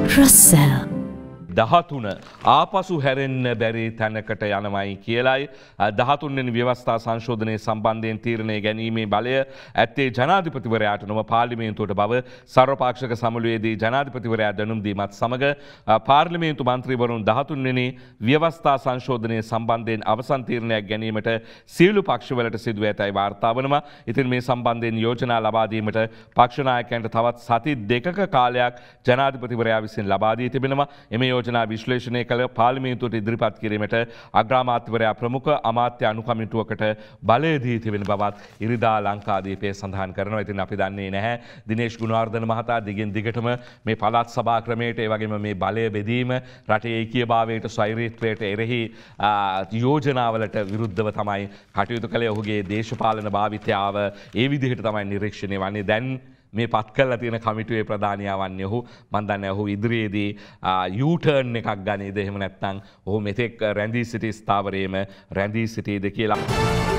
Russell. 13 ආපසු හැරෙන්න බැරි තැනකට යනවයි කියලයි 13 වෙනි ව්‍යවස්ථා සංශෝධනයේ සම්බන්ධයෙන් තීරණය ගැනීමේ බලය ඇත්තේ ජනාධිපතිවරයාට නොව පාර්ලිමේන්තුවට බව සර්වපාක්ෂික සමුළුවේදී ජනාධිපතිවරයා දැනුම් දීමත් සමග පාර්ලිමේන්තු මන්ත්‍රීවරුන් 13 වෙනි ව්‍යවස්ථා සංශෝධනයේ සම්බන්ධයෙන් අවසන් තීරණයක් ගැනීමට සියලු පක්ෂවලට සිදු ඇතයි වාර්තා වනවා. ඉතින් මේ සම්බන්ධයෙන් යෝජනා ලබා දීමට පක්ෂ නායකයන්ට තවත් සති දෙකක කාලයක් ජනාධිපතිවරයා විසින් ලබා දී තිබෙනවා. එමේ යෝජනා විශ්ලේෂණය කළ පාර්ලිමේන්තුවට ඉදිරිපත් කිරීමට අග්‍රාමාත්‍යවරයා ප්‍රමුඛ අමාත්‍ය අනුකමිටුවකට බලය දී තිබෙන බවත් ඉරිදා ලංකාදීපේ සඳහන් කරනවා. ඉතින් අපි දන්නේ නැහැ දිනේෂ් ගුණවර්ධන මහතා දිගින් දිගටම මේ පළාත් සභා ක්‍රමයට ඒ වගේම මේ බලය බෙදීම රටේ ඒකීයභාවයට ස්වෛරීත්වයට එරෙහි යෝජනාවලට විරුද්ධව තමයි කටයුතු කළේ. ඔහුගේ දේශපාලන භාවිතයාව ඒ විදිහට තමයි නිරීක්ෂණය වන්නේ. දැන් මේ පත් කළා තියෙන කමිටුවේ ප්‍රධානියා වන්නේ ඔහු. මම දන්නේ ඔහු ඉදිරියේදී යූටර්න් එකක් ගනේද එහෙම නැත්නම් ඔහු මෙතෙක් රැඳී සිටි ස්ථාවරයේම රැඳී සිටීද කියලා.